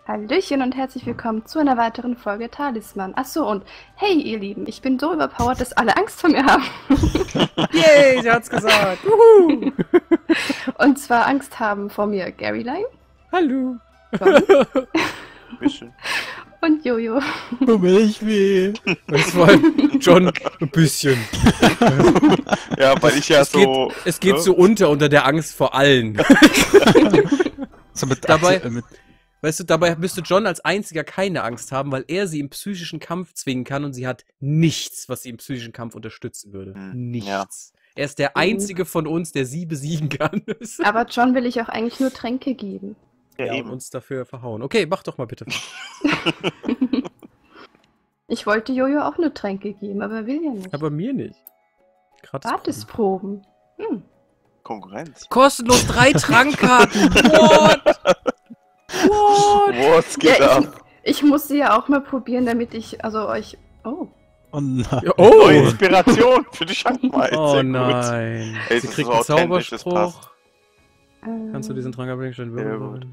Hallöchen und herzlich willkommen zu einer weiteren Folge Talisman. Achso, und hey ihr Lieben, ich bin so überpowered, dass alle Angst vor mir haben. Yay, sie hat's gesagt. Juhu. Und zwar Angst haben vor mir Garyline. Hallo. Bisschen. Und Jojo. Mir nicht weh. Das war John ein bisschen. Ja, weil ich ja so... Es geht so unter der Angst vor allen. So mit Dabei, weißt du, dabei müsste John als einziger keine Angst haben, weil er sie im psychischen Kampf zwingen kann und sie hat nichts, was sie im psychischen Kampf unterstützen würde. Nichts. Ja. Er ist der einzige von uns, der sie besiegen kann. Aber John will ich auch eigentlich nur Tränke geben. Ja, Ja, und eben. uns dafür verhauen. Okay, mach doch mal bitte. Ich wollte Jojo auch nur Tränke geben, aber er will ja nicht. Aber mir nicht. Gratis. Gratisproben. Hm. Konkurrenz. Kostenlos 3 Trankkarten. What? What? Was geht Ja, ab? ich muss sie ja auch mal probieren, damit ich, also euch... Oh. Oh nein. Ja, Neue oh! Inspiration für die Schankmaid. Oh Sehr gut. nein. Ey, Sie das kriegt ist so einen authentisch, das Zauberspruch. Ähm, Kannst du diesen Trank abbringen? Ja, gut.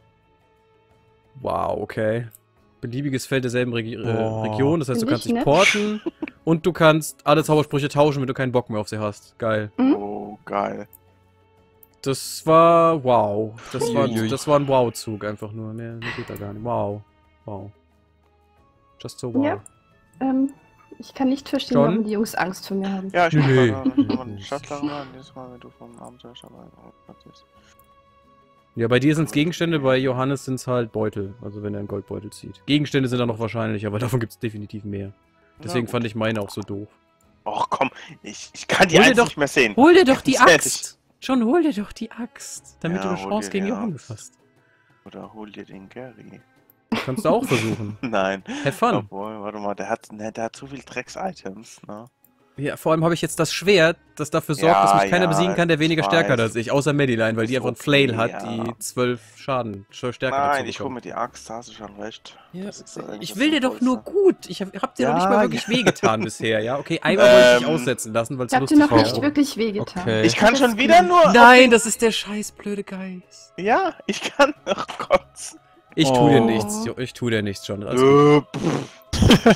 Wow, okay. Beliebiges Feld derselben Oh. Region, das heißt, du Finde kannst ich dich nett. porten und du kannst alle Zaubersprüche tauschen, wenn du keinen Bock mehr auf sie hast. Geil. Oh, geil. Das war wow. Das Uiuiui. war ein Wow-Zug einfach nur. Mehr geht da gar nicht. Wow. Wow. Just so wow. Ja. Ich kann nicht verstehen, John? warum die Jungs Angst vor mir haben. Ja, ich Nö. mach mal Stadtlang ran. Jedes Mal, wenn du vom Abenteuer startest. Ja, bei dir sind es Gegenstände, bei Johannes sind es halt Beutel. Also wenn er einen Goldbeutel zieht. Gegenstände sind dann noch wahrscheinlich, aber davon gibt es definitiv mehr. Deswegen fand ich meine auch so doof. Och komm, ich kann die Hol dir Eins doch- nicht mehr sehen. Hol dir doch die Ganz ehrlich. Axt! John, hol dir doch die Axt, damit Ja, du eine hol Chance dir gegen die Johannes Axt. hast. Oder hol dir den Gary. Kannst du auch versuchen. Nein. Have fun. Obwohl, warte mal, der hat zu viel Drecks-Items, ne? Ja, vor allem habe ich jetzt das Schwert, das dafür sorgt, dass mich keiner besiegen kann, der weniger ich stärker weiß. ist als ich, außer Madeline, weil die Ist einfach einen okay, Flail hat, ja. die 12 Stärke Nein, dazu ich hol bekommt. mir die Axt, da hast du schon recht. Ja, Das ist eigentlich ich das will dir doch nur Sinnvollste. gut. Ich hab dir doch nicht Ja, mal wirklich ja. wehgetan bisher, ja? Okay, einmal wollte ich dich Ähm, aussetzen lassen, weil es Ich hab dir lustig noch war. nicht wirklich wehgetan. Okay. Ich kann Das schon ist wieder gut. nur... Nein, das ist der scheiß blöde Geist. Ja, ich kann... Ach Gott. Ich tu dir Oh. nichts, ich tu dir nichts, John. Also, alles gut.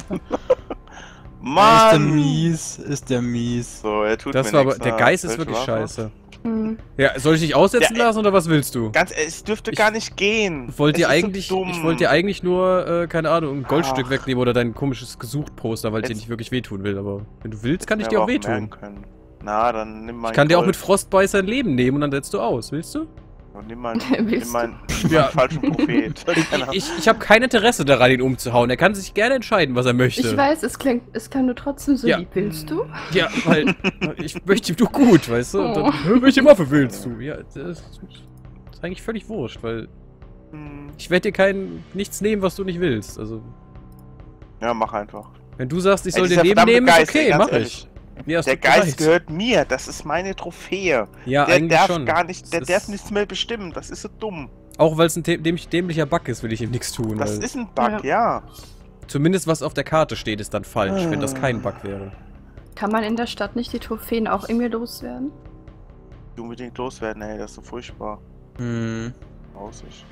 Ist der Mann! mies, ist der mies. So, er tut Das mir war aber, nichts, der ne? Geist ist Welche wirklich Waffe? scheiße. Hm. Ja, soll ich dich aussetzen Ja, lassen oder was willst du? Ganz ehrlich, es dürfte Ich- gar nicht gehen. Ich wollte dir Es ist so eigentlich, dumm. ich wollte dir eigentlich nur, keine Ahnung, ein Goldstück Ach. wegnehmen oder dein komisches Gesucht-Poster, weil ich dir Jetzt- nicht wirklich wehtun will, aber wenn du willst, kann ich Ja, dir auch aber wehtun. merken können. Na, dann nimm mal Ich kann dir auch mit Frostbeißer ein Leben nehmen und dann setzt du aus, willst du? Nimm mal Willst meinen Ja. falschen Prophet. Keine Ahnung. Ich habe kein Interesse daran, ihn umzuhauen. Er kann sich gerne entscheiden, was er möchte. Ich weiß, es kann nur trotzdem so Ja. lieb. Willst du? Ja, weil ich möchte ihm doch gut, weißt du? Und Oh. dann, welche Waffe willst du? Ja, das ist eigentlich völlig wurscht, weil Hm, ich werde dir nichts nehmen, was du nicht willst. Also, Ja, mach einfach. wenn du sagst, ich Ey, soll dieser den Leben verdammte nehmen, ist Geist, okay, ey, ganz mach ehrlich. ich. Ja, es Der tut mir Geist leid. gehört mir, das ist meine Trophäe. Ja, Der eigentlich darf schon. gar nicht, der Das darf ist- nichts mehr bestimmen, das ist so dumm. Auch weil es ein dämlicher Bug ist, will ich ihm nichts tun. Das weil ist ein Bug, ja. zumindest was auf der Karte steht, ist dann falsch, wenn das kein Bug wäre. Kann man in der Stadt nicht die Trophäen auch irgendwie loswerden? Die unbedingt loswerden, ey, das ist so furchtbar. Hm. Aussicht.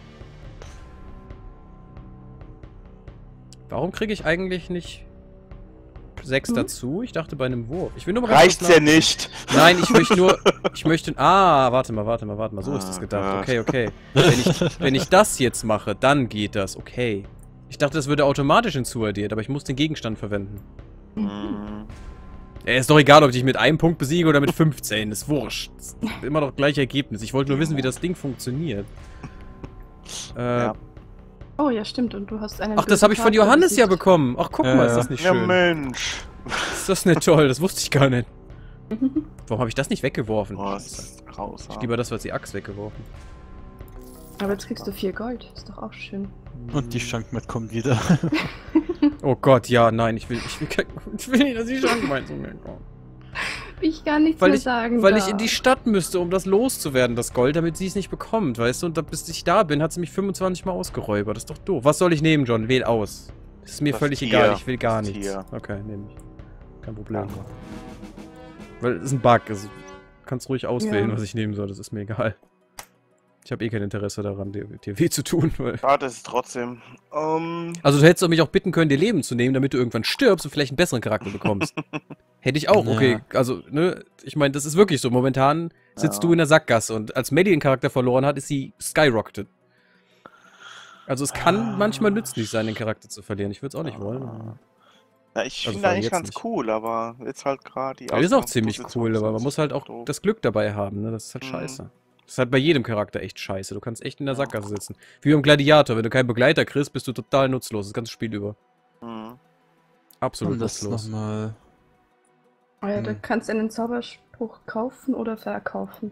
Warum kriege ich eigentlich nicht 6 Hm? dazu? Ich dachte bei einem Wurf. Ich will nur mal ganz Reicht's kurz ja nach- nicht. Nein, ich möchte, warte mal, so ist das Ah, gedacht. Gott. Okay. Wenn ich das jetzt mache, dann geht das, okay. Ich dachte, das würde automatisch hinzuaddiert, aber ich muss den Gegenstand verwenden. Hm, Ja, ist doch egal, ob ich dich mit einem Punkt besiege oder mit 15, ist wurscht. Ist immer noch gleich Ergebnis. Ich wollte nur wissen, wie das Ding funktioniert. Ja. Oh ja, stimmt. Und du hast einen. Ach, das habe ich von Johannes ja bekommen. Ach, guck mal, ist das nicht Ja, schön. Mensch. Ist das nicht toll? Das wusste ich gar nicht. Warum habe ich das nicht weggeworfen? Oh, das ist raus. Ich lieber das als die Axt weggeworfen. Aber jetzt kriegst du 4 Gold. Ist doch auch schön. Und die Schankmaid kommt wieder. Oh Gott, ja, nein, ich will nicht, dass die Schankmaid zu mir kommt. Wie ich gar nichts Weil mehr ich, sagen weil darf. ich in die Stadt müsste, um das loszuwerden, das Gold, damit sie es nicht bekommt, weißt du? Und bis ich da bin, hat sie mich 25 Mal ausgeräubert. Das ist doch doof. Was soll ich nehmen, John? Wähl aus. Das ist mir Das völlig Tier. egal, ich will gar Das nichts. Tier. Okay, nehme ich. Kein Problem. Ja. Weil es ist ein Bug, also du kannst ruhig auswählen, Ja. was ich nehmen soll, das ist mir egal. Ich habe eh kein Interesse daran, dir weh zu tun. Weil Ja, das ist trotzdem. also du hättest mich auch bitten können, dir Leben zu nehmen, damit du irgendwann stirbst und vielleicht einen besseren Charakter bekommst. Hätte ich auch, okay. Also, ne, ich meine, das ist wirklich so. Momentan sitzt du in der Sackgasse und als Maddie den Charakter verloren hat, ist sie skyrocketed. Also es kann manchmal nützlich sein, den Charakter zu verlieren. Ich würde es auch nicht wollen. Ja, ich Also finde vor allem eigentlich jetzt ganz nicht. cool, aber jetzt halt gerade die Ja, ist auch ziemlich Ausgangsposition cool, ist aber man halt muss halt auch doof. das Glück dabei haben, ne? Das ist halt scheiße. Das ist halt bei jedem Charakter echt scheiße. Du kannst echt in der Sackgasse sitzen. Wie beim Gladiator. Wenn du keinen Begleiter kriegst, bist du total nutzlos. Das ganze Spiel über. Mhm. Absolut Und das nutzlos. nochmal. Ja, du kannst einen Zauberspruch kaufen oder verkaufen.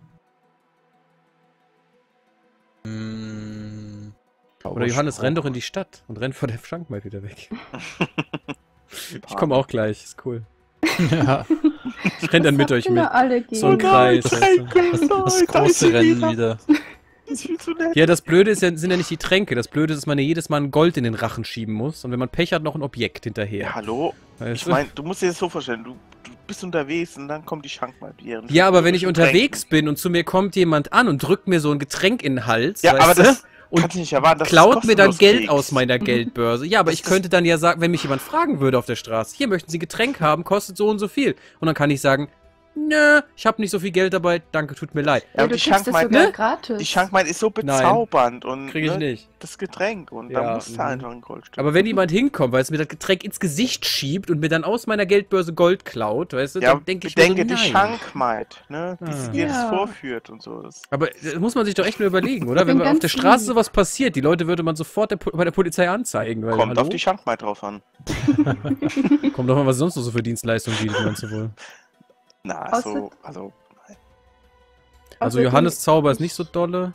Oder Johannes, renn doch in die Stadt und renn vor der Schankmaid wieder weg. Ich komme auch gleich, ist cool. Ja, Ich renn dann mit euch mit. Alle So ein gegen. Kreis. das, weißt du? das große Rennen wieder. Das ist viel zu nett. Ja, das Blöde ist ja, sind ja nicht die Tränke. Das Blöde ist, dass man ja jedes Mal ein Gold in den Rachen schieben muss. Und wenn man Pech hat, noch ein Objekt Ja, hinterher. hallo? Weißt Ich du? meine, du musst dir das so vorstellen, du bist unterwegs und dann kommt die Schankmaid. Ja, aber wenn ich unterwegs bin und zu mir kommt jemand an und drückt mir so ein Getränk in den Hals, Ja, weißt aber du? das Und kannst du nicht erwarten, dass klaut du mir dann kostenlos Geld kriegst. aus meiner Geldbörse. Ja, aber Das ich könnte dann ja sagen, wenn mich jemand fragen würde auf der Straße, hier möchten Sie Getränk haben, kostet so und so viel. Und dann kann ich sagen, nö, ich habe nicht so viel Geld dabei, danke, tut mir leid. Ja, Ja, und du die kriegst das Schankmaid, sogar ne? gratis. Die Schankmaid ist so bezaubernd und Kriege ich ne, nicht. das Getränk und Ja, da musst du mhm. einfach ein Goldstück. Aber wenn jemand hinkommt, weil es mir das Getränk ins Gesicht schiebt und mir dann aus meiner Geldbörse Gold klaut, weißt du, ja, dann denke ich mir so, bedenke die nein. Schankmaid, ne? Wie Ah. sie dir das Ja. vorführt und so. Das Aber das muss man sich doch echt nur überlegen, oder? Wenn bin auf der ganz Straße lieb. sowas passiert, die Leute würde man sofort bei der Polizei anzeigen. Weil, kommt hallo? auf die Schankmaid drauf an. Kommt doch mal, was sonst noch so für Dienstleistungen bietet, meinst du wohl? Na, Außer- so, also, Also Außerdem- Johannes Zauber ist nicht so dolle.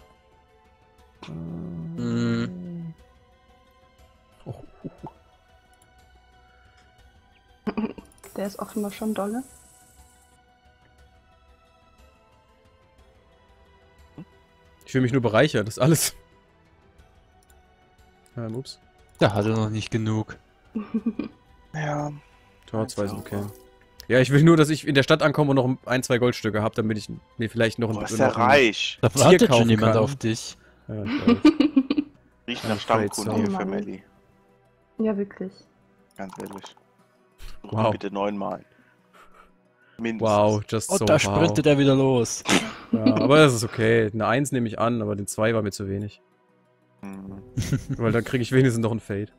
Oh. Der ist offenbar schon dolle. Ich will mich nur bereichern, das ist alles. Ups. Da hat er noch nicht genug. ja. Tor 2 ist okay. Ja, ich will nur, dass ich in der Stadt ankomme und noch ein, zwei Goldstücke habe, damit ich mir vielleicht noch Boah, ein ist der reich. Da Tier wartet kaufen schon jemand kann. auf dich. Ja, ich weiß. Riecht Ja, nach Stammkunde so. hier Oh für Mann. Melli. Ja, wirklich. Ganz ehrlich. Wow. Bitte 9-mal. Mindestens. Wow, just Und so da wow. sprintet er wieder los. Ja, aber das ist okay. Eine 1 nehme ich an, aber den 2 war mir zu wenig. Mhm. Weil dann kriege ich wenigstens noch ein Fade.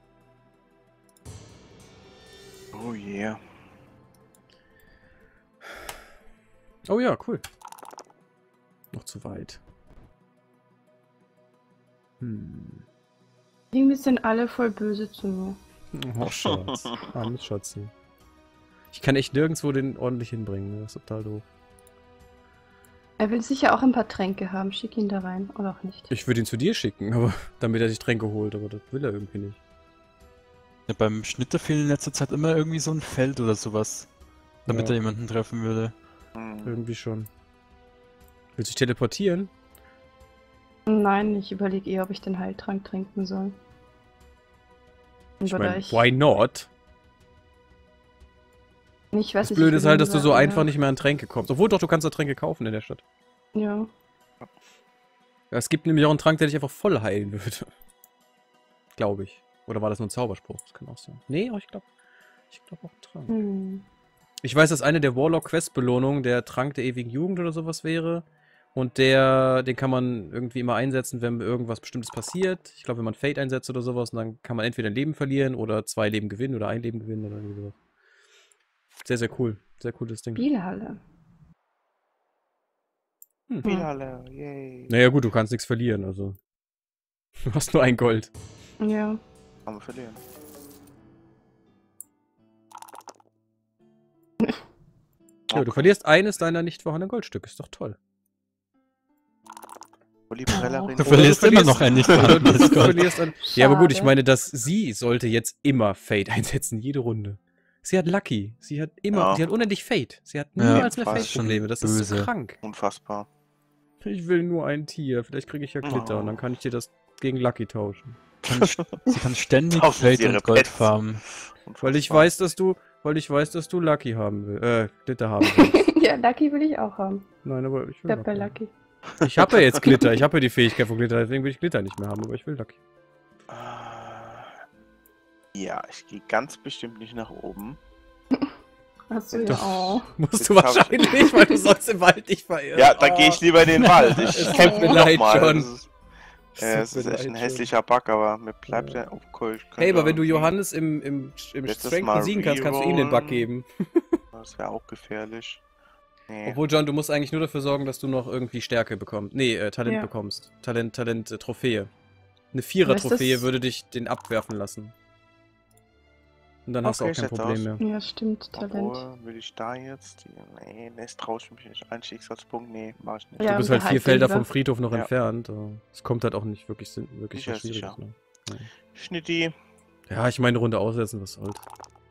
Oh yeah. Oh ja, cool. Noch zu weit. Irgendwie sind alle voll böse zu mir. Oh, Schatz. Armes Schatzi. Ich kann echt nirgendwo den ordentlich hinbringen, ne? Das ist total doof. Er will sicher auch ein paar Tränke haben. Schick ihn da rein. Oder auch nicht. Ich würde ihn zu dir schicken, aber damit er sich Tränke holt, aber das will er irgendwie nicht. Ja, beim Schnitter fehlt in letzter Zeit immer irgendwie so ein Feld oder sowas. Damit Ja. er jemanden treffen würde. Mhm. Irgendwie schon. Will sich teleportieren? Nein, ich überlege eher, ob ich den Heiltrank trinken soll. Ich Oder meine, why not? Ich weiß Das nicht, Blöde ich ist will halt, dass du so lieber einfach eher- nicht mehr an Tränke kommst. Obwohl doch, du kannst da Tränke kaufen in der Stadt. Ja. Ja, es gibt nämlich auch einen Trank, der dich einfach voll heilen würde. Glaube ich. Oder war das nur ein Zauberspruch? Das kann auch sein. Nee, aber ich glaube auch ein Trank. Hm. Ich weiß, dass eine der Warlock-Quest-Belohnungen der Trank der ewigen Jugend oder sowas wäre. Und den kann man irgendwie immer einsetzen, wenn irgendwas Bestimmtes passiert. Ich glaube, wenn man Fate einsetzt oder sowas, und dann kann man entweder ein Leben verlieren oder 2 Leben gewinnen oder 1 Leben gewinnen oder irgendwie sowas. Sehr, sehr cool. Sehr cooles Ding. Spielhalle. Finale, yay. Naja, gut, du kannst nichts verlieren, also. Du hast nur ein Gold. Ja. Kann man verlieren. Ja, du verlierst eines deiner nicht vorhandenen Goldstücke. Ist doch toll. Oliverellerin. Du verlierst immer noch ein nicht vorhandenes Du Gold. verlierst ein... Ja, aber gut, ich Schade. meine, dass sie sollte jetzt immer Fate einsetzen, jede Runde. Sie hat Lucky. Sie hat immer, Ja. sie hat unendlich Fate. Sie hat Ja, niemals mehr fast Fate-Probleme. Das ist so böse. krank. Unfassbar. Ich will nur ein Tier. Vielleicht kriege ich ja Glitter Oh. und dann kann ich dir das gegen Lucky tauschen. Sie kann ständig Tauschen Sie Fate ihre und Gold Pets. farmen. Weil ich weiß, dass du Lucky haben willst. Glitter haben willst. Ja, Lucky will ich auch haben. Nein, aber ich will Bleib bei Lucky. Lucky. Ich habe ja jetzt Glitter. Ich habe ja die Fähigkeit von Glitter. Deswegen will ich Glitter nicht mehr haben, aber ich will Lucky. Ja, ich gehe ganz bestimmt nicht nach oben. Achso, ja. Doch. Oh. Musst Jetzt du hab wahrscheinlich, weil du sonst im Wald nicht verirrst. Ja, dann gehe ich lieber in den Wald. Ich Es kämpfe tut mir leid, nochmal. John. Es ist echt ein hässlicher Bug, aber mir bleibt ja... Oh, cool, ich könnte Hey, aber wenn du irgendwie- Johannes im Letztes Strength Mal besiegen kannst, kannst du ihm den Bug rerollen. geben. Das wäre auch gefährlich. Nee. Obwohl, John, du musst eigentlich nur dafür sorgen, dass du noch irgendwie Stärke bekommst. Nee, Talent Ja. bekommst. Talent, Trophäe. Eine Was ist Vierer-Trophäe das? würde dich den abwerfen lassen. Und dann hast du Okay, auch kein ich setz Problem aus. mehr. Ja, stimmt, Talent. Obwohl, will ich da jetzt? Nee, das traue ich mich nicht. Ein Schicksalspunkt? Nee, mach ich nicht. Ja, Du bist und halt 4 behalt Felder den vom lieber. Friedhof noch Ja. entfernt. Es kommt halt auch nicht wirklich Sicher, was Schwieriges. sicher. Ne? Schnitti. Ja, ich meine, eine Runde aussetzen, was soll's.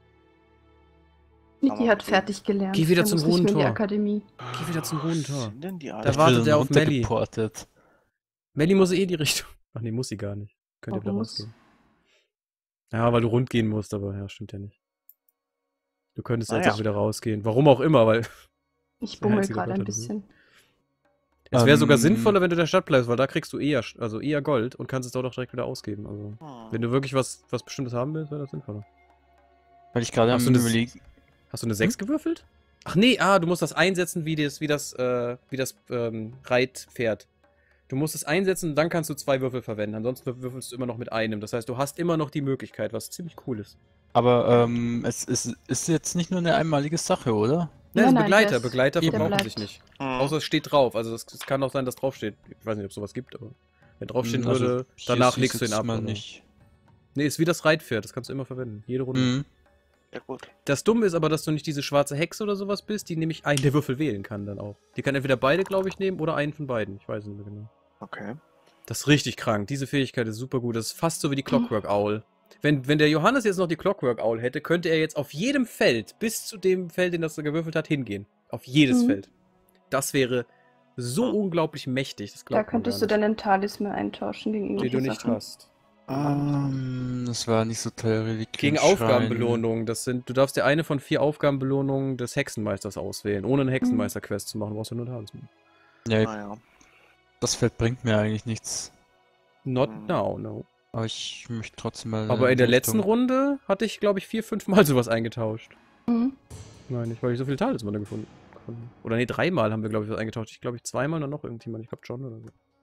Niki Aber hat okay. fertig gelernt. Geh wieder Er zum muss nicht mehr in die Hohentor. Akademie. Geh wieder zum Runden Tor. Sind denn die alle? Da wartet er auf Melli. Geportet. Melli muss eh die Richtung. Ach nee, muss sie gar nicht. Könnt ihr Warum wieder muss? rausgehen. Ja, weil du rund gehen musst, aber ja, stimmt ja nicht. Du könntest jetzt Naja. auch wieder rausgehen. Warum auch immer, weil Ich Der bummel einzige gerade ein Gott hat es bisschen. es wäre sogar Ähm. sinnvoller, wenn du in der Stadt bleibst, weil da kriegst du eher Gold und kannst es dort auch direkt wieder ausgeben. Also, Hm. wenn du wirklich was Bestimmtes haben willst, wäre das sinnvoller. Weil ich gerade Hast am du das- überlegen. Hast du eine 6 gewürfelt? Ach nee, du musst das einsetzen wie das Reitpferd. Du musst es einsetzen und dann kannst du 2 Würfel verwenden. Ansonsten würfelst du immer noch mit einem. Das heißt, du hast immer noch die Möglichkeit, was ziemlich cool ist. Aber es ist jetzt nicht nur eine einmalige Sache, oder? Nein, Nein, das ist Begleiter. der Begleiter der verbrauchen bleibt. sich nicht. Hm. Außer es steht drauf. Also es kann auch sein, dass draufsteht. Ich weiß nicht, ob es sowas gibt, aber wenn draufstehen Also, würde, hier danach ist legst du ihn jetzt ab. mal oder? nicht. Nee, ist wie das Reitpferd. Das kannst du immer verwenden. Jede Runde. Mhm. Ja, gut. Das Dumme ist aber, dass du nicht diese schwarze Hexe oder sowas bist, die nämlich einen der Würfel wählen kann dann auch. Die kann entweder beide, glaube ich, nehmen oder einen von beiden. Ich weiß nicht mehr genau. Okay. Das ist richtig krank. Diese Fähigkeit ist super gut. Das ist fast so wie die Clockwork Owl. Wenn der Johannes jetzt noch die Clockwork Owl hätte, könnte er jetzt auf jedem Feld, bis zu dem Feld, den das er gewürfelt hat, hingehen. Auf jedes Mhm. Feld. Das wäre so unglaublich mächtig. Das Da glaubt man könntest du gar deinen Talisman eintauschen gegen nicht. Die irgendwelche du nicht Sachen. hast. Das war nicht so toll. Reliquien Gegen schreien. Aufgabenbelohnungen. Du darfst dir eine von 4 Aufgabenbelohnungen des Hexenmeisters auswählen. Ohne eine Hexenmeister-Quest zu machen, brauchst du nur einen Talisman. Ja, Naja. das Feld bringt mir eigentlich nichts. Not Mhm. now, no. Aber ich möchte trotzdem mal. Aber in der die letzten Richtung- Runde hatte ich, glaube ich, 4, 5 Mal sowas eingetauscht. Mhm. Nein, nicht, weil ich so viele Talismane gefunden habe. Oder nee, 3 Mal haben wir, glaube ich, was eingetauscht. Ich glaube, ich 2 Mal und dann noch irgendjemand. Ich glaube, John oder so.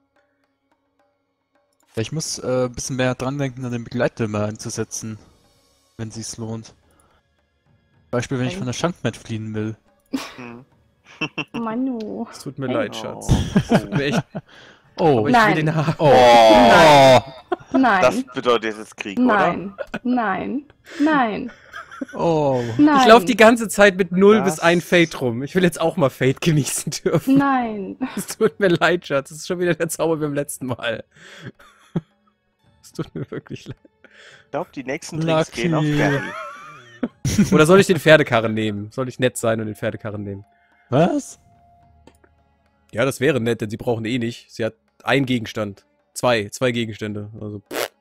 Ja, ich muss ein bisschen mehr dran denken, an den Begleiter mal einzusetzen. Wenn sich's lohnt. Beispiel, wenn ich Okay. von der Schankmet fliehen will. Hm. Manu. Es tut mir Hey. leid, Schatz. Oh. Es tut mir echt, Oh, aber ich Nein. will den haben. oh, Nein. Nein. Das bedeutet jetzt Krieg, Nein. Nein. Nein. oh. Nein. Ich laufe die ganze Zeit mit 0 Das- bis 1 Fate rum. Ich will jetzt auch mal Fate genießen dürfen. Nein. Es tut mir leid, Schatz. Es ist schon wieder der Zauber wie beim letzten Mal. Es tut mir wirklich leid. Ich glaube, die nächsten Drinks gehen auf Lucky. Gary. Oder soll ich den Pferdekarren nehmen? Soll ich nett sein und den Pferdekarren nehmen? Was? Ja, das wäre nett, denn sie brauchen eh nicht. Sie hat einen Gegenstand. Zwei Gegenstände. Also,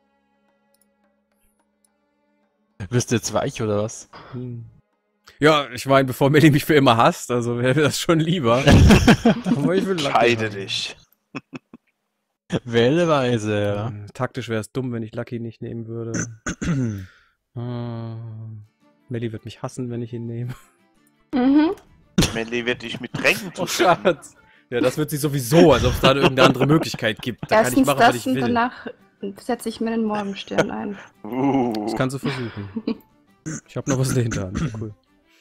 Bist du jetzt weich oder was? Ja, ich meine, bevor Melly mich für immer hasst, also wäre mir das schon lieber. Aber ich will Lucky Scheide haben. dich. Wähle weise, ja. Taktisch wäre es dumm, wenn ich Lucky nicht nehmen würde. Melly wird mich hassen, wenn ich ihn nehme. Mhm. Melly wird dich mit Tränken Oh, zuschütten. Schatz. Ja, das wird sich sowieso, als ob es da irgendeine andere Möglichkeit gibt. Da kann ich Erstens machen, was das ich und will. danach setze ich mir einen Morgenstern ein. Das kannst du versuchen. Ich habe noch was in der Hinterhand. Ja, cool.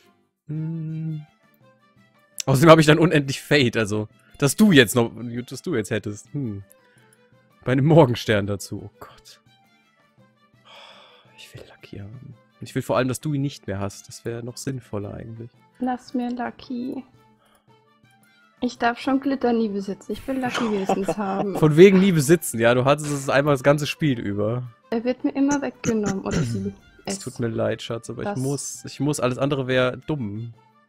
Außerdem habe ich dann unendlich Fate, also dass du jetzt hättest. Bei einem Morgenstern dazu. Oh Gott. Ich will Lucky haben. Und ich will vor allem, dass du ihn nicht mehr hast. Das wäre noch sinnvoller eigentlich. Lass mir Lucky. Ich darf schon Glitter nie besitzen. Ich will Lucky wenigstens haben. Von wegen nie besitzen, ja. Du hattest es einmal das ganze Spiel über. Er wird mir immer weggenommen. Oder sie. Es tut mir leid, Schatz, aber Das- ich muss. Alles andere wäre dumm.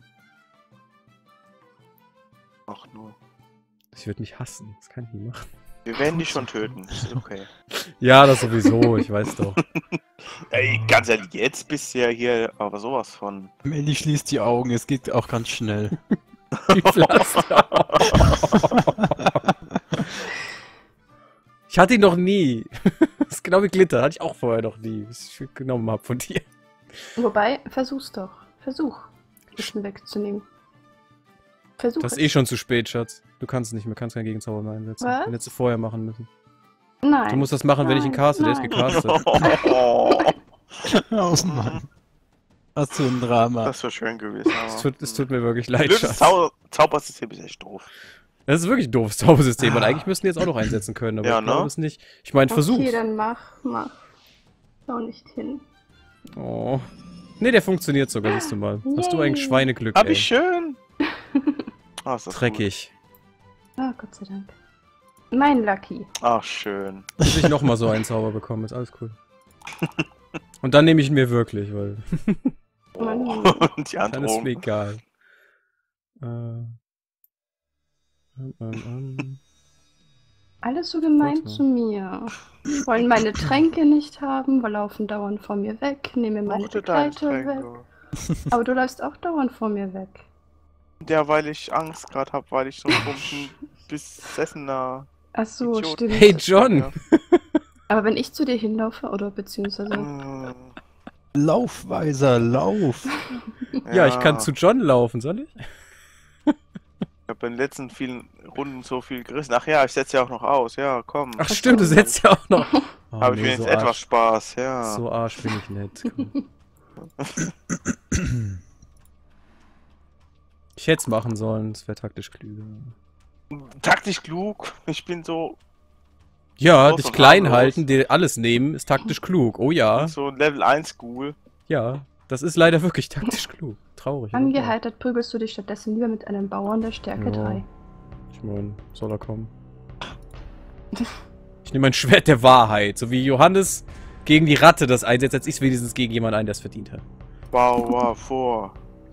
Ach nur. Ich würde mich hassen. Das kann ich nie machen. Wir werden dich schon töten. Ist okay. Ja, das sowieso. Ich weiß doch. Ey, ganz ehrlich, jetzt bist du ja hier aber sowas von. Melly schließt die Augen, es geht auch ganz schnell. Die Pflaster. Ich hatte ihn noch nie. Das ist genau wie Glitter. Hatte ich auch vorher noch nie, was ich genommen habe von dir. Wobei, versuch's doch. Versuch, Wissen wegzunehmen. Versuch Das ist es. eh schon zu spät, Schatz. Du kannst es nicht mehr, kannst keinen Gegenzauber mehr einsetzen. Was? Den hättest du vorher machen müssen. Nein. Du musst das machen, wenn ich ihn Nein, caste. Der ist nein. gecastet. Oh Mann. Was für ein Drama. Das wäre schön gewesen. Es tut mir wirklich leid, Blödes Schatz. Zaubersystem ist echt doof. Das ist wirklich ein doofes Zaubersystem, weil eigentlich müssten die jetzt auch noch einsetzen können, aber Ja, ich glaube ne? es nicht. Ich meine, versuch's. Okay, dann mach. Schau nicht hin. Oh. Nee, der funktioniert sogar, siehst du mal. Hast du Yay. ein Schweineglück, Hab ey. ich schön. Ah, ist das Dreckig. Ah, Gott sei Dank. Mein Lucky. gut. Ach, schön. Dass ich nochmal so einen Zauber bekomme, ist alles cool. Und dann nehme ich ihn mir wirklich, weil Mann. Die dann ist mir Androhung. egal. Alles so gemein Warte. zu mir. Wollen meine Tränke nicht haben, weil laufen dauernd vor mir weg, nehmen mir meine Mochte deine Begleiter weg. Tränke. Aber du läufst auch dauernd vor mir weg. Ja, weil ich Angst gerade hab, weil ich so ein besessener Ach so, Idiot stimmt. Hey, John! Aber wenn ich zu dir hinlaufe, oder beziehungsweise... bin. Lauf, Weiser, lauf. Ja, ich kann zu John laufen, soll ich? Ich habe in den letzten vielen Runden so viel gerissen. Ach ja, ich setze ja auch noch aus. Ja, komm. Ach stimmt, du setzt ja auch noch. Oh, Habe ich nee, wenigstens so etwas Arsch, Spaß, ja. so Arsch bin ich nicht. Komm. Ich hätte es machen sollen, das wäre taktisch klüger. Taktisch klug. Ich bin so, Ja, Groß dich und klein harmlos. halten, dir alles nehmen, ist taktisch klug. Oh ja, so Level 1 Ghoul. ja, das ist leider wirklich taktisch klug. Traurig. aber wahr. Angeheitert prügelst du dich stattdessen lieber mit einem Bauern der Stärke Ja. 3. Ich meine, soll er kommen. Ich nehme mein Schwert der Wahrheit, so wie Johannes gegen die Ratte das einsetzt, setze ich es wenigstens gegen jemanden ein, der es verdient hat. Bauer vor.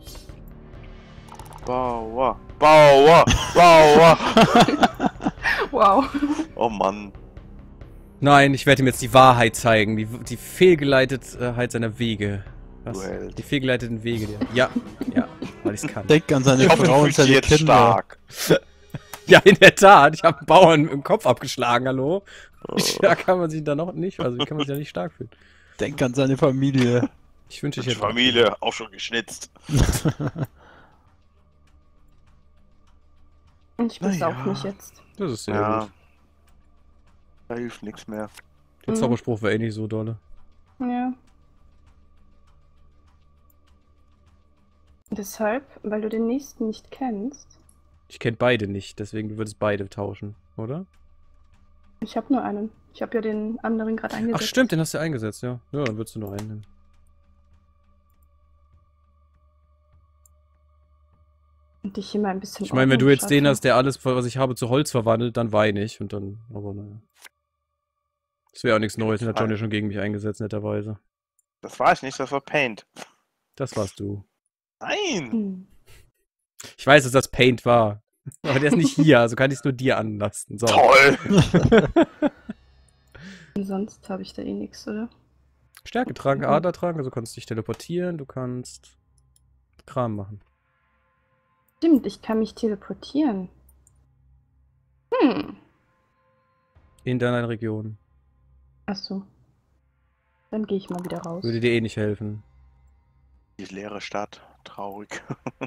Bauer. Bauer. Bauer. Wow. Oh Mann. Nein, ich werde ihm jetzt die Wahrheit zeigen, die Fehlgeleitetheit seiner Wege. Was? Duell. Die fehlgeleiteten Wege, ja, weil ich es kann. Denk an seine Ich hoffe, du Frau und fühlst dich seine jetzt Kinder. stark. Ja, in der Tat, ich habe einen Bauern im Kopf abgeschlagen, hallo? Oh. Da kann man sich da noch nicht, also wie kann man sich da nicht stark fühlen? Denk an seine Familie. Ich wünsche, ich Die hätte... Familie, auch schon geschnitzt. Und ich besauf Naja. mich jetzt. Das ist sehr Ja. gut. Da hilft nichts mehr. Der Mhm. Zauberspruch war eh nicht so dolle. Ja. Deshalb, weil du den nächsten nicht kennst. Ich kenne beide nicht, deswegen du würdest beide tauschen, oder? Ich habe nur einen. Ich habe ja den anderen gerade eingesetzt. Ach stimmt, den hast du ja eingesetzt, ja. Ja, dann würdest du nur einen nehmen. Und dich hier mal ein bisschen. Ich meine, wenn du Ordnung jetzt den schaffen. hast, der alles, was ich habe, zu Holz verwandelt, dann weine ich und dann, aber naja. Das wäre auch nichts Neues, den hat John ja schon gegen mich eingesetzt, netterweise. Das war ich nicht, das war Paint. Das warst du. Nein! Hm. Ich weiß, dass das Paint war. Aber der ist nicht hier, also kann ich es nur dir anlasten. So. Toll! Und sonst habe ich da eh nichts, oder? Stärketrank, Adertrank, also du kannst dich teleportieren, du kannst Kram machen. Stimmt, ich kann mich teleportieren. In deiner Region. Achso. Dann gehe ich mal wieder raus. Würde dir eh nicht helfen. Die leere Stadt. Traurig.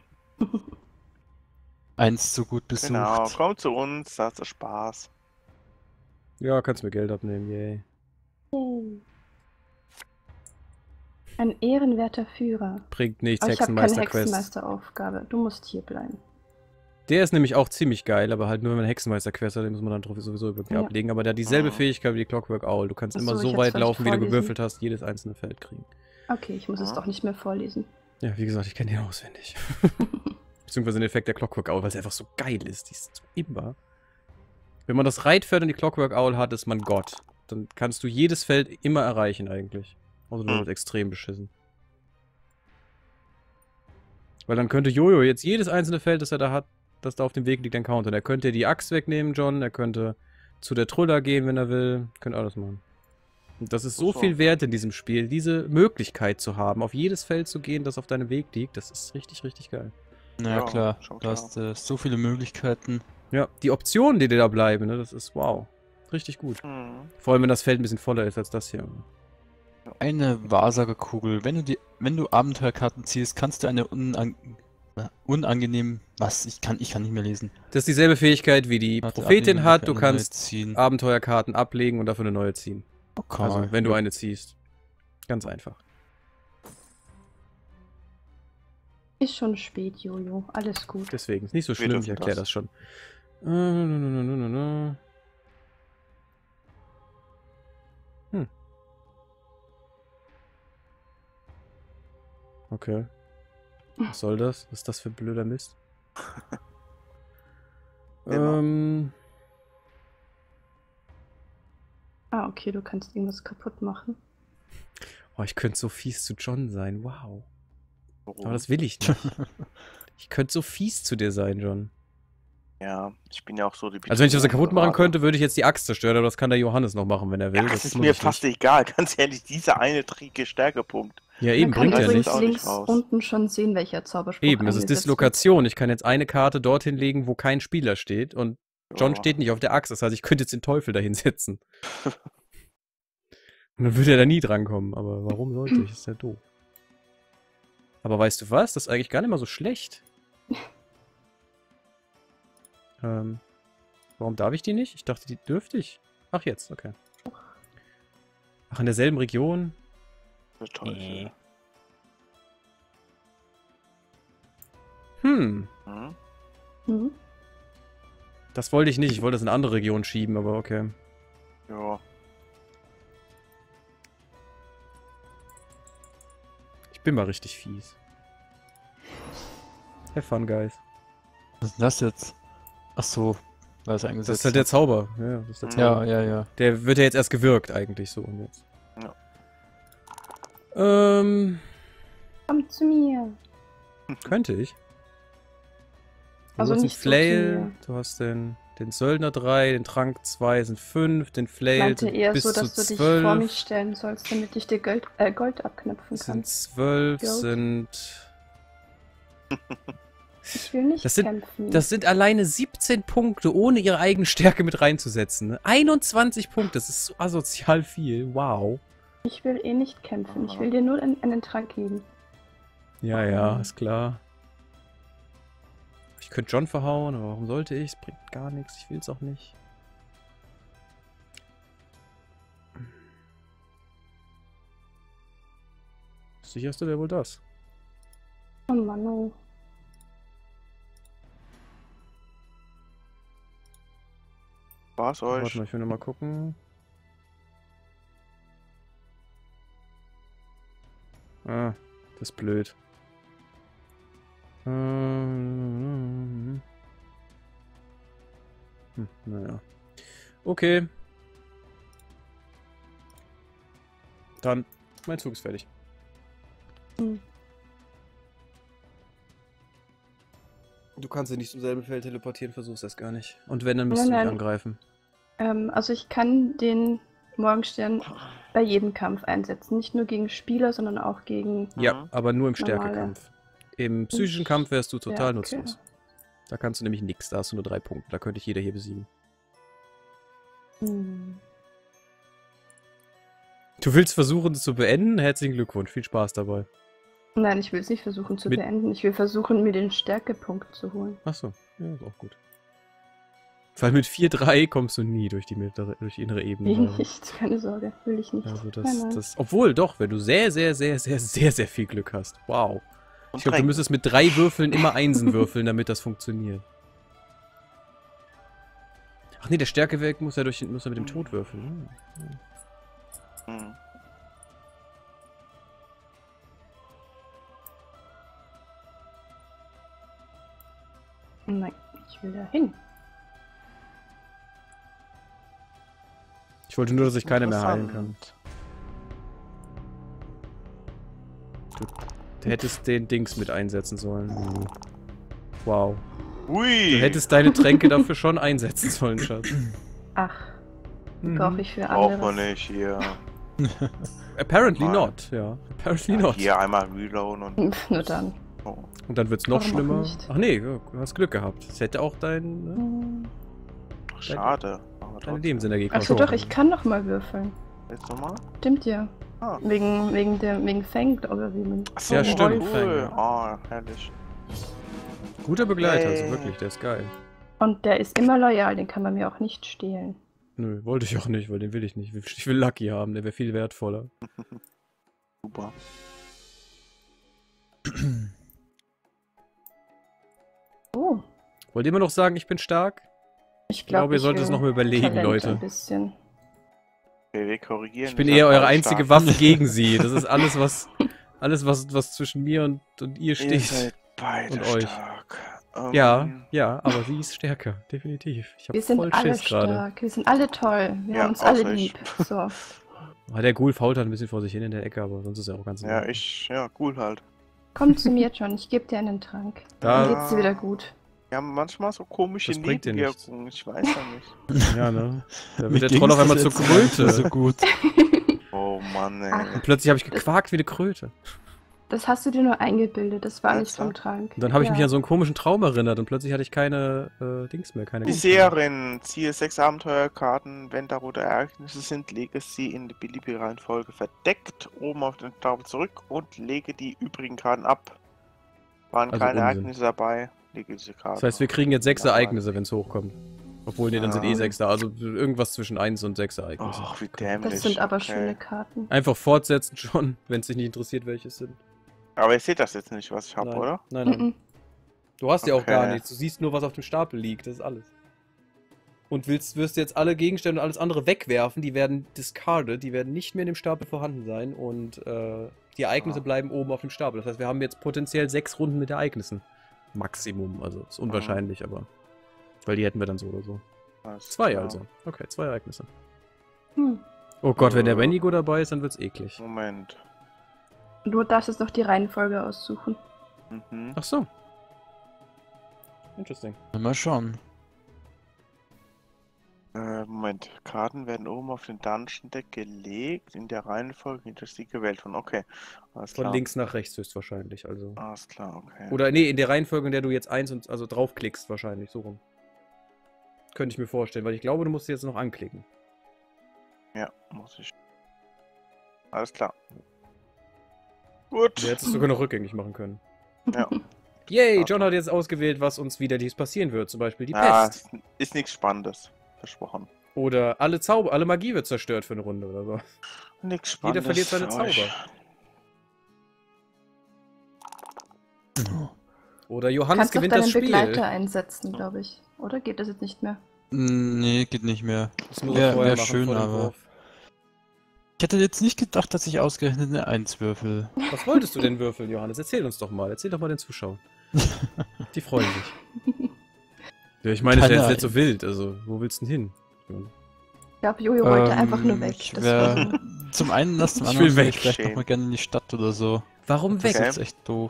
Eins zu gut besucht. Genau, komm zu uns, da hast du Spaß. Ja, kannst mir Geld abnehmen, yay. Yay. Ein ehrenwerter Führer. Bringt nichts, Aber ich habe keine Hexenmeister-Quest. Hexenmeisteraufgabe. Du musst hier bleiben. Der ist nämlich auch ziemlich geil, aber halt nur wenn man Hexenmeister-Quest hat, den muss man dann drauf sowieso irgendwie Ja. ablegen. Aber der hat dieselbe Mhm. Fähigkeit wie die Clockwork Owl. Du kannst Ach immer so, so ich weit hab's falsch laufen, wie du vorlesen. gewürfelt hast, jedes einzelne Feld kriegen. Okay, ich muss es Ja. doch nicht mehr vorlesen. Ja, wie gesagt, ich kenne den auswendig. Beziehungsweise den Effekt der Clockwork Owl, weil es einfach so geil ist. Die ist so immer. Wenn man das Reitpferd und die Clockwork Owl hat, ist man Gott. Dann kannst du jedes Feld immer erreichen eigentlich. Also du wird extrem beschissen. Weil dann könnte Jojo jetzt jedes einzelne Feld, das er da hat, das da auf dem Weg liegt, countern. Er könnte die Axt wegnehmen, John. Er könnte zu der Trulla gehen, wenn er will. Könnte alles machen. Und das ist so Ach so. viel wert in diesem Spiel, diese Möglichkeit zu haben, auf jedes Feld zu gehen, das auf deinem Weg liegt. Das ist richtig, richtig geil. Ja, Ja, klar. schon Du hast so viele Möglichkeiten. Ja, die Optionen, die dir da bleiben, ne, das ist wow. richtig gut. Mhm. Vor allem, wenn das Feld ein bisschen voller ist als das hier. Eine Wahrsagerkugel. Wenn du Abenteuerkarten ziehst, kannst du eine unangenehm. Was? Ich kann nicht mehr lesen. Das ist dieselbe Fähigkeit, wie die Warte, Prophetin ablegen, hat. dafür Du eine neue kannst ziehen. Abenteuerkarten ablegen und dafür eine neue ziehen. Okay. Also, wenn du eine ziehst. Ganz einfach. Ist schon spät, Jojo. Alles gut. Deswegen, ist nicht so Wir schlimm, dürfen ich erkläre das. das schon. Okay. Was soll das? Was ist das für blöder Mist? Immer. Ah, okay, du kannst irgendwas kaputt machen. Oh, ich könnte so fies zu John sein. Wow. Warum? Aber das will ich nicht. Ich könnte so fies zu dir sein, John. Ja, ich bin ja auch so die Also wenn ich das kaputt machen Berater. könnte, würde ich jetzt die Axt zerstören, aber das kann der Johannes noch machen, wenn er will. Ja, das ist muss mir ich fast nicht. egal. Ganz ehrlich, dieser eine trickige Stärkepunkt. Ja, eben, Man kann bringt ja übrigens nichts. auch nicht links raus. unten schon sehen, welcher Zauberspruch Eben, es ist eingesetzt Dislokation. Ich kann jetzt eine Karte dorthin legen, wo kein Spieler steht und John Ja. steht nicht auf der Axt. Das heißt, ich könnte jetzt den Teufel dahin setzen. Und dann würde er da nie drankommen. Aber warum sollte ich? Das ist ja doof. Aber weißt du was? Das ist eigentlich gar nicht mal so schlecht. Warum darf ich die nicht? Ich dachte, die dürfte ich. Ach, jetzt, okay. Ach, in derselben Region? Der Teufel. Hm, Hm? Hm? das wollte ich nicht. Ich wollte das in eine andere Region schieben, aber okay. Ja. Ich bin mal richtig fies. Have fun, guys. Was ist denn das jetzt? Ach so, weil es eingesetzt Das ist halt der Zauber. Ja, das ist der Zauber. Ja. Der wird ja jetzt erst gewirkt, eigentlich so. Und jetzt. Ja. Komm zu mir. Könnte ich. Du Also hast nicht den so zu Flail, mir. du hast den Söldner 3, den Trank 2 sind 5, den Flail Ich meinte eher bis so, zu dass du dich 12. vor mich stellen sollst, damit ich dir Gold abknüpfen sind kann. 12, Gold. sind... Ich will nicht Das sind- kämpfen. Das sind alleine 17 Punkte, ohne ihre eigene Stärke mit reinzusetzen. Ne? 21 Punkte, das ist so asozial viel. Wow. Ich will eh nicht kämpfen. Ich will dir nur einen Trank geben. Ja, ist klar. Ich könnte John verhauen, aber warum sollte ich? Es bringt gar nichts, ich will es auch nicht. Sicherste wäre wohl das. Oh Mann, oh. War's Warte euch? mal, ich will noch mal gucken. Ah, das ist blöd. Naja. Okay. Dann, mein Zug ist fertig. Hm. Du kannst dich nicht zum selben Feld teleportieren, versuchst das gar nicht. Und wenn, dann Nein, müsst du mich nein. angreifen. Also ich kann den Morgenstern bei jedem Kampf einsetzen. Nicht nur gegen Spieler, sondern auch gegen... Mhm. Ja, aber nur im Normale. Stärkekampf. Im psychischen Kampf wärst du total Ja, okay. nutzlos. Da kannst du nämlich nichts, da hast du nur 3 Punkte. Da könnte ich jeder hier besiegen. Hm. Du willst versuchen, es zu beenden? Herzlichen Glückwunsch, viel Spaß dabei. Nein, ich will es nicht versuchen zu Mit- beenden. Ich will versuchen, mir den Stärkepunkt zu holen. Achso, ja, ist auch gut. Weil mit 4-3 kommst du nie durch die innere Ebene. Will Also. nicht, keine Sorge. Will ich nicht. Also Nein, nein. obwohl, doch, wenn du sehr, sehr, sehr, sehr, sehr, sehr viel Glück hast. Wow. Und Ich glaube, du Tränke. müsstest mit 3 Würfeln immer Einsen würfeln, damit das funktioniert. Ach nee, der Stärkewert muss ja mit dem Tod würfeln. Mhm. Nein, ich will da hin. Ich wollte nur, dass ich keine mehr heilen kann. Interessant. Du hättest den Dings mit einsetzen sollen. Wow. Ui! Du hättest deine Tränke dafür schon einsetzen sollen, Schatz. Ach, Mhm. brauche ich für Braucht man andere. nicht hier. Apparently Nein. not, ja. Apparently Ja, not. hier einmal reloaden und. Nur dann. Oh. Und dann wird's noch Warum auch schlimmer. nicht? Ach nee, du hast Glück gehabt. Das hätte auch dein... Ne? Hm. schade. Aber Deine Lebensenergie kommt Achso, hoch. doch, ich kann noch mal würfeln. Jetzt nochmal? Stimmt ja. Ah. Wegen Fang, oder wie man. Ach Ja, so, stimmt. Cool. Ja. Ah, herrlich. Guter Begleiter, also Yay. wirklich, der ist geil. Und der ist immer loyal, den kann man mir auch nicht stehlen. Nö, wollte ich auch nicht, weil den will ich nicht. Ich will Lucky haben, der wäre viel wertvoller. Super. Oh, Wollt ihr immer noch sagen, ich bin stark? ich glaube, glaube, ihr solltet es noch mal überlegen, Talent Leute. Ein bisschen. Okay, wir korrigieren. Ich bin mich eher an eure alle einzige stark. Waffe gegen sie. Das ist alles, was zwischen mir und ihr Ihr steht. seid beide Und euch. stark. Ja, ja, aber sie ist stärker, definitiv. Ich hab Wir sind voll alle Schiss gerade. stark, wir sind alle toll, wir Ja, haben uns alle außer ich. lieb. So. Ah, der Ghoul fault halt ein bisschen vor sich hin in der Ecke, aber sonst ist er auch ganz in Ja, Ordnung. cool halt. Komm zu mir, John, ich gebe dir einen Trank. Da- Dann geht's dir wieder gut. Wir haben manchmal so komische Das bringt dir nichts. Nebenwirkungen. Ich weiß ja nicht. Ja, ne? Da Mir wird der ging's Troll auf einmal das zur letzte Mal nicht mehr Kröte. so gut. Oh Mann, ey. Ach. Und plötzlich habe ich gequakt wie eine Kröte. Das hast du dir nur eingebildet, das war nicht Ernsthaft? vom Trank. Und dann habe ich Ja. mich an so einen komischen Traum erinnert und plötzlich hatte ich keine Dings mehr, keine Die Ghosts. Seherin, ziehe 6 Abenteuerkarten, wenn da rote Ereignisse sind, lege sie in die beliebige Reihenfolge verdeckt oben auf den Stapel zurück und lege die übrigen Karten ab. Waren Also keine Unsinn. Ereignisse dabei, lege diese Karten. Das heißt, wir kriegen jetzt 6 Ja, Ereignisse, wenn es hochkommt. Obwohl, nee, dann sind Ja. eh 6 da. Also irgendwas zwischen 1 und 6 Ereignisse. Och, wie dämlich. Das sind aber okay. schöne Karten. Einfach fortsetzen schon, wenn es dich nicht interessiert, welche es sind. Aber ihr seht das jetzt nicht, was ich habe, Nein. oder? Nein, nein. Mhm. Du hast ja auch gar Okay. nichts. Du siehst nur, was auf dem Stapel liegt. Das ist alles. Und wirst jetzt alle Gegenstände und alles andere wegwerfen. Die werden discarded. Die werden nicht mehr in dem Stapel vorhanden sein. Und die Ereignisse Ah. bleiben oben auf dem Stapel. Das heißt, wir haben jetzt potenziell 6 Runden mit Ereignissen. Maximum. Also ist unwahrscheinlich, aber. Weil die hätten wir dann so oder so. Alles 2 klar. also. Okay, 2 Ereignisse. Hm. Oh Gott, wenn der Wendigo dabei ist, dann wird's eklig. Moment. Du darfst jetzt noch die Reihenfolge aussuchen. Mhm. Ach so. Interesting. Mal schauen. Moment. Karten werden oben auf den Dungeon Deck gelegt, in der Reihenfolge, in der sie gewählt wurden. Okay. Alles Von klar. links nach rechts höchstwahrscheinlich, also. Alles klar, okay. Oder nee, in der Reihenfolge, in der du jetzt 1 und also draufklickst, wahrscheinlich, so rum. Könnte ich mir vorstellen, weil ich glaube, du musst jetzt noch anklicken. Ja, muss ich. Alles klar. Gut. Du hättest es sogar noch rückgängig machen können. Ja. Yay, John hat jetzt ausgewählt, was uns wieder dies passieren wird. Zum Beispiel die Ja, Pest. ist nichts Spannendes. Versprochen. Oder alle Magie wird zerstört für eine Runde oder so. Nichts Jeder Spannendes. verliert seine für euch. Zauber. Oder Johannes Kannst du gewinnt deinen das Spiel. Begleiter einsetzen, glaube ich. Oder geht das jetzt nicht mehr? Nee, geht nicht mehr. Das muss Wär- er vorher wär machen schön, vor dem aber- Wurf. Ich hätte jetzt nicht gedacht, dass ich ausgerechnet eine 1 würfel. Was wolltest du denn würfeln, Johannes? Erzähl uns doch mal. Erzähl doch mal den Zuschauern. Die freuen sich. Ja, ich meine, es wäre jetzt Keine nicht so wild. Also, wo willst du denn hin? Ich glaube, Jojo wollte einfach nur weg. Ich deswegen. wär, zum einen das, zum Ich anderen will wär weg. ich vielleicht Schön. noch mal gerne in die Stadt oder so. Warum Das weg? ist jetzt echt doof.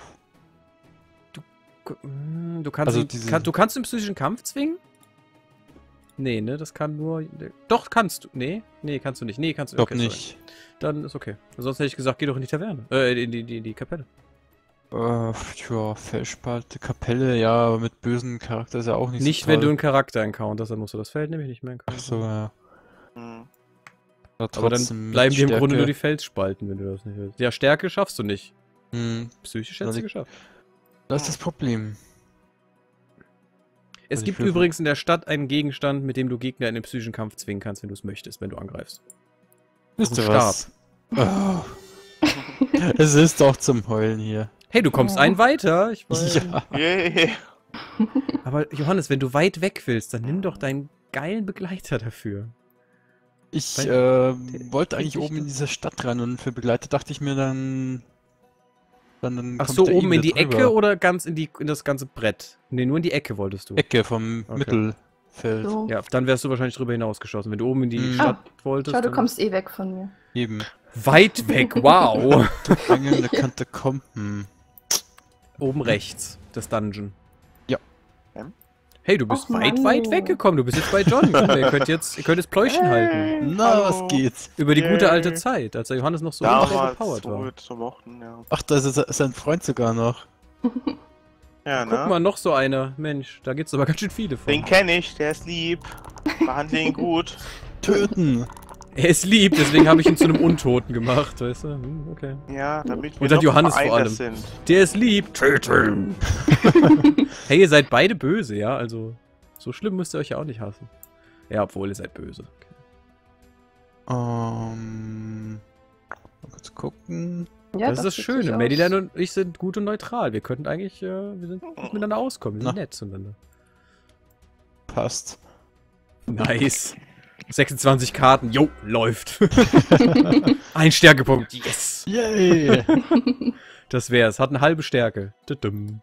Du kannst, Also ihn, diese- du kannst den psychischen Kampf zwingen? Nee, ne, das kann nur... Doch, kannst du. Nee, kannst du nicht. Nee, kannst du Ich glaub okay, sorry. nicht. Dann ist okay. Sonst hätte ich gesagt, geh doch in die Taverne. In die Kapelle. Ja, Felsspalte, Kapelle, ja, aber mit bösen Charakter ist ja auch nicht Nicht, so wenn du toll. einen Charakter encounterst, dann musst du das Feld nämlich nicht mehr Ach encountern. so, ja. Hm. Aber Aber dann trotzdem bleiben dir im Stärke. Grunde nur die Felsspalten, wenn du das nicht willst. Ja, Stärke schaffst du nicht. Psychisch hättest du Also- geschafft. Das ist das Problem. Es Also ich gibt würfel- übrigens in der Stadt einen Gegenstand, mit dem du Gegner in den psychischen Kampf zwingen kannst, wenn du es möchtest, wenn du angreifst. Wisst ihr Stab. was? Oh. Es ist doch zum Heulen hier. Hey, du kommst Oh. einen weiter. Ich weiß. Ja. Yay. Aber Johannes, wenn du weit weg willst, dann nimm doch deinen geilen Begleiter dafür. Ich Weil- wollte eigentlich ich- oben in diese Stadt rein und für Begleiter dachte ich mir dann Ach kommt so, der eh oben in wieder die drüber. Ecke oder ganz in das ganze Brett? Nee, nur in die Ecke wolltest du. Ecke vom Okay. Mittelfeld. So. Ja, dann wärst du wahrscheinlich drüber hinausgeschossen. Wenn du oben in die Mhm. Stadt wolltest. Schau, du dann- kommst eh weg von mir. Eben. Weit weg, wow. Angelnde Kante kommt. Oben rechts, das Dungeon. Ja. Hey, du bist Och, weit, Mann. weit weggekommen. Du bist jetzt bei John. Komm, ihr könnt jetzt Pläuschen halten. Na, Hallo. was geht's? Über die gute Yay. alte Zeit, als der Johannes noch so ultra Damals, überpowered wo war. wir so mochten, ja. Ach, da ist sein Freund sogar noch. Ja, Guck ne? mal, noch so einer. Mensch, da gibt's aber ganz schön viele von. Den kenne ich, der ist lieb. Behandle ihn gut. Töten! Er ist lieb, deswegen habe ich ihn zu einem Untoten gemacht, weißt du? Okay. Ja, damit wir Und dann noch Johannes vor vereiner allem. sind. Der ist lieb. Töten! Hey, ihr seid beide böse, ja? Also, so schlimm müsst ihr euch ja auch nicht hassen. Ja, obwohl, ihr seid böse. Okay. Mal kurz gucken. Ja, das ist das sieht Schöne. sich aus. Madeline und ich sind gut und neutral. Wir könnten eigentlich, wir sind gut miteinander auskommen. Wir sind Na. nett zueinander. Passt. Nice. 26 Karten. Jo, läuft. Ein Stärkepunkt. Yes. Yay! Das wär's. Hat eine halbe Stärke. Tudum.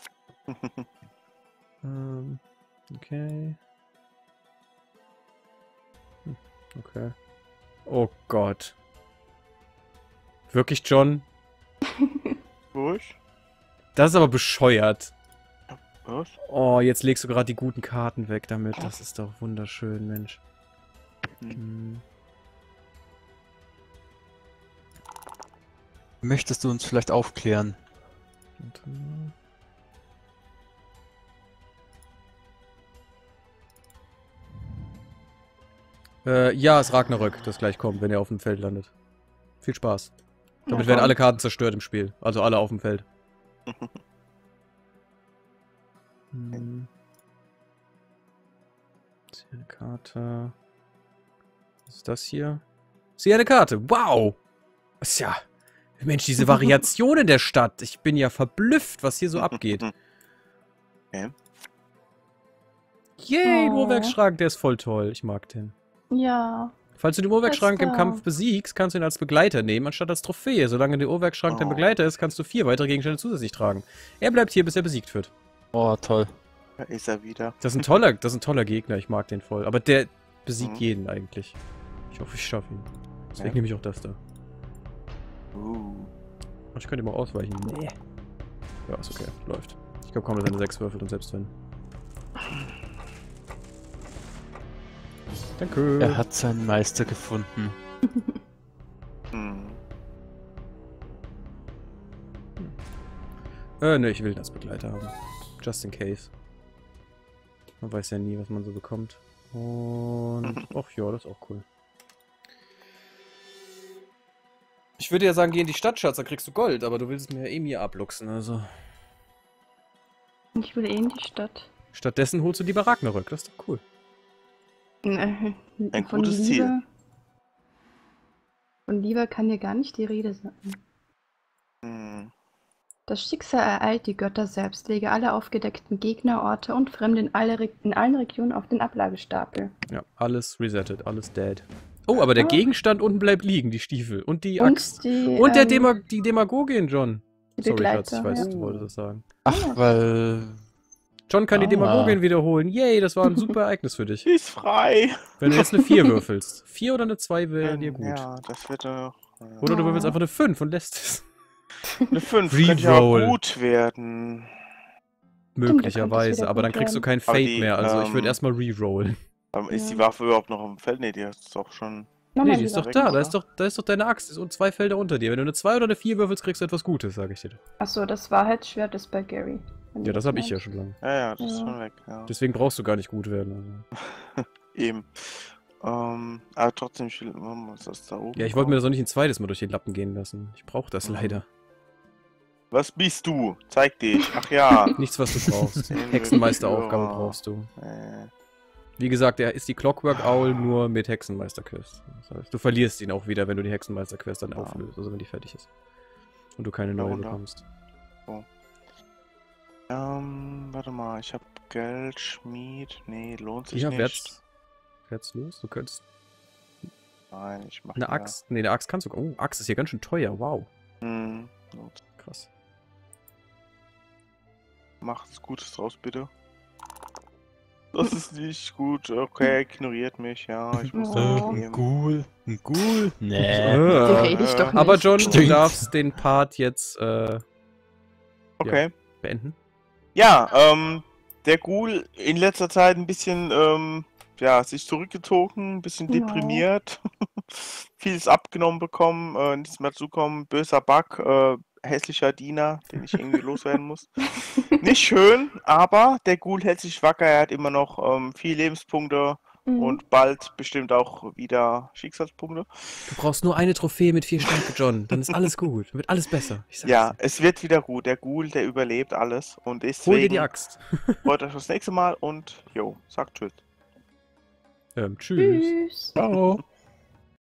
Okay. Okay. Oh Gott. Wirklich, John? Was? Das ist aber bescheuert. Was? Oh, jetzt legst du gerade die guten Karten weg damit. Das ist doch wunderschön, Mensch. Hm. Möchtest du uns vielleicht aufklären? Warte mal. Ja, ist Ragnarök, das gleich kommt, wenn ihr auf dem Feld landet. Viel Spaß. Damit werden alle Karten zerstört im Spiel. Also alle auf dem Feld. Hm. Ist hier eine Karte. Was ist das hier? Ist hier eine Karte. Wow! Ist ja... Mensch, diese Variation in der Stadt. Ich bin ja verblüfft, was hier so abgeht. Okay. Yay, ein Oh. Uhrwerkschrank, der ist voll toll. Ich mag den. Ja. Falls du den Uhrwerkschrank im Bester. Kampf besiegst, kannst du ihn als Begleiter nehmen, anstatt als Trophäe. Solange der Uhrwerkschrank dein Oh. Begleiter ist, kannst du 4 weitere Gegenstände zusätzlich tragen. Er bleibt hier, bis er besiegt wird. Oh, toll. Da ist er wieder. Das ist ein toller Gegner, ich mag den voll. Aber der besiegt jeden eigentlich. Ich hoffe, ich schaffe ihn. Deswegen Ja. nehme ich auch das da. Ich könnte mal ausweichen. Nee. Ja, ist okay. Läuft. Ich glaube kaum, dass er eine 6 würfelt und selbst wenn. Danke. Er hat seinen Meister gefunden. Hm. Ne, ich will das Begleiter haben. Just in case. Man weiß ja nie, was man so bekommt. Und... ach ja, das ist auch cool. Ich würde ja sagen, geh in die Stadt, Schatz, dann kriegst du Gold, aber du willst mir ja mir abluchsen, also... Ich will eh in die Stadt. Stattdessen holst du lieber Ragnarök, das ist doch cool. Ein gutes Ziel. Von Liebe kann hier gar nicht die Rede sein. Hm. Das Schicksal ereilt die Götter selbst, lege alle aufgedeckten Gegnerorte und Fremde in allen Regionen auf den Ablagestapel. Ja, alles resettet, alles dead. Oh, aber der Gegenstand unten bleibt liegen, die Stiefel und die Axt. Und Und die Demagogin, John. die Sorry, Schatz, ich Begleiter, weiß, ja. du wolltest das sagen. Ach, weil... John kann die Ah. Demagogin wiederholen. Yay, das war ein super Ereignis für dich. Die ist frei. Wenn du jetzt eine 4 würfelst. 4 oder eine 2 wäre dir gut. Ja, das wird doch. Oder du würfelst einfach eine 5 und lässt es. Eine 5 könnte ja Reroll. auch gut werden. Möglicherweise, wieder aber dann gut kriegst du werden. kein Aber Fate die, mehr. Also ich würde erstmal rerollen. Ist Ja. die Waffe überhaupt noch im Feld? Nee, die ist doch schon. Mama, Nee, die ist lieber. doch weg, da. oder? Da ist doch deine Axt. Ist und 2 Felder unter dir. Wenn du eine 2 oder eine 4 würfelst, kriegst du etwas Gutes, sage ich dir. Achso, das Wahrheitsschwert ist bei Gary. wenn Ja, du das habe ich ja meinst. schon lange. Ja, das ist Ja. schon weg. Ja. Deswegen brauchst du gar nicht gut werden. Also. Eben. Aber trotzdem, was ist das da oben? Ja, ich wollte mir das auch nicht ein zweites Mal durch den Lappen gehen lassen. Ich brauche das Mhm. leider. Was bist du? Zeig dich. Ach ja. Nichts, was du brauchst. Hexenmeisteraufgabe brauchst du. Wie gesagt, er ist die Clockwork Owl nur mit Hexenmeister-Quest. Das heißt, du verlierst ihn auch wieder, wenn du die Hexenmeister-Quest dann auflöst, also wenn die fertig ist. Und du keine neue Wunder. bekommst. Warte mal, ich habe Geld, Schmied. Nee, lohnt sich Ja, nicht. wär's los? Du könntest Nein, ich mach eine Axt. Nee, eine Axt kannst du. Oh, Axt ist hier ganz schön teuer. Wow. Krass. Mach was Gutes draus, bitte. Das ist nicht gut. Okay, ignoriert mich. Ja, ich muss da Oh. Ein gehen. Ghoul? Ein Ghoul? Nee. Die rede ich doch nicht. Aber John, du Stinkt. darfst den Part jetzt Okay. beenden. Ja, der Ghoul in letzter Zeit ein bisschen, sich zurückgezogen, ein bisschen Ja. deprimiert. Vieles abgenommen bekommen, nichts mehr zukommen, böser Bug, hässlicher Diener, den ich irgendwie loswerden muss. Nicht schön, aber der Ghoul hält sich wacker. Er hat immer noch 4 Lebenspunkte und bald bestimmt auch wieder Schicksalspunkte. Du brauchst nur eine Trophäe mit 4 Stärke, John. Dann ist alles gut. Dann wird alles besser. Ich sag's Ja, dir. es wird wieder gut. Der Ghoul, der überlebt alles. Und Hol dir deswegen die Axt. freut euch das nächste Mal und jo, sagt tschüss. Tschüss. Tschüss. Ciao.